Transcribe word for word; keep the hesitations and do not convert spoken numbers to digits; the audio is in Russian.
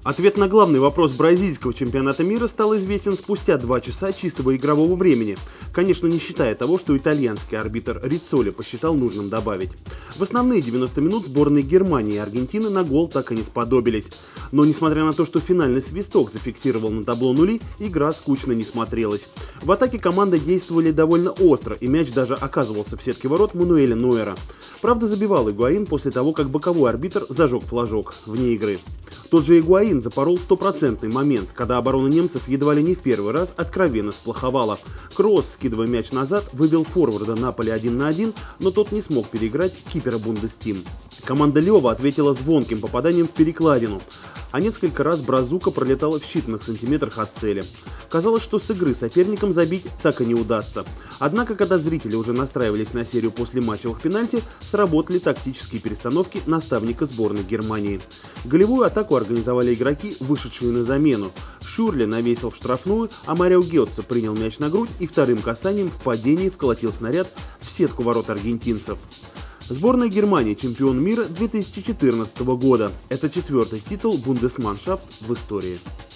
Ответ на главный вопрос бразильского чемпионата мира стал известен спустя два часа чистого игрового времени. Конечно, не считая того, что итальянский арбитр Риццоли посчитал нужным добавить. В основные девяносто минут сборные Германии и Аргентины на гол так и не сподобились. Но несмотря на то, что финальный свисток зафиксировал на табло нули, игра скучно не смотрелась. В атаке команды действовали довольно остро, и мяч даже оказывался в сетке ворот Мануэля Нойера. Правда, забивал Игуаин после того, как боковой арбитр зажег флажок вне игры. Тот же Игуаин запорол стопроцентный момент, когда оборона немцев едва ли не в первый раз откровенно сплоховала. Кросс, скидывая мяч назад, вывел форварда Наполи один на один, но тот не смог переиграть кипера Бундестим. Команда Лева ответила звонким попаданием в перекладину, а несколько раз Бразука пролетала в считанных сантиметрах от цели. Казалось, что с игры соперникам забить так и не удастся. Однако, когда зрители уже настраивались на серию после матчевых пенальти, сработали тактические перестановки наставника сборной Германии. Голевую атаку организовали игроки, вышедшие на замену. Шюрле навесил в штрафную, а Марио Гетце принял мяч на грудь и вторым касанием в падении вколотил снаряд в сетку ворот аргентинцев. Сборная Германии – чемпион мира две тысячи четырнадцатого года. Это четвертый титул Бундесманшафт в истории.